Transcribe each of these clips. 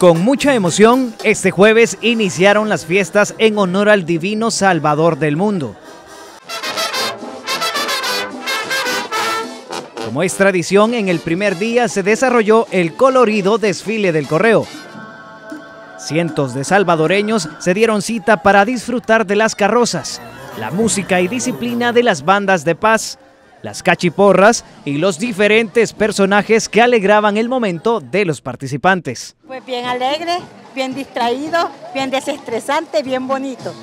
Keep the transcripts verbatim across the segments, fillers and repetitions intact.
Con mucha emoción, este jueves iniciaron las fiestas en honor al Divino Salvador del mundo. Como es tradición, en el primer día se desarrolló el colorido desfile del correo. Cientos de salvadoreños se dieron cita para disfrutar de las carrozas, la música y disciplina de las bandas de paz, las cachiporras y los diferentes personajes que alegraban el momento de los participantes. Pues bien alegre, bien distraído, bien desestresante, bien bonito.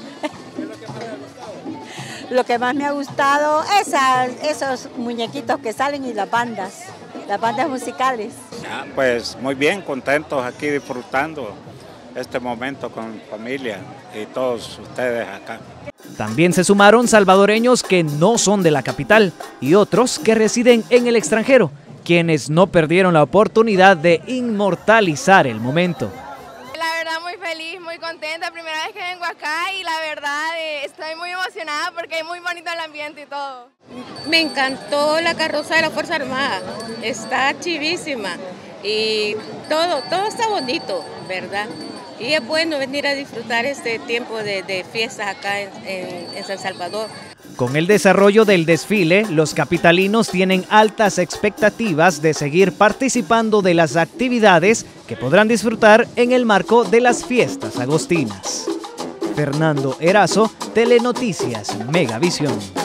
Lo que más me ha gustado es esas, esos muñequitos que salen y las bandas, las bandas musicales. Ah, pues muy bien, contentos aquí disfrutando este momento con familia y todos ustedes acá. También se sumaron salvadoreños que no son de la capital y otros que residen en el extranjero, quienes no perdieron la oportunidad de inmortalizar el momento. La verdad muy feliz, muy contenta, primera vez que vengo acá y la verdad eh, estoy muy emocionada porque es muy bonito el ambiente y todo. Me encantó la carroza de la Fuerza Armada, está chivísima y todo, todo está bonito, ¿verdad? Y es bueno venir a disfrutar este tiempo de, de fiestas acá en, en, en San Salvador. Con el desarrollo del desfile, los capitalinos tienen altas expectativas de seguir participando de las actividades que podrán disfrutar en el marco de las fiestas agostinas. Fernando Erazo, Telenoticias Megavisión.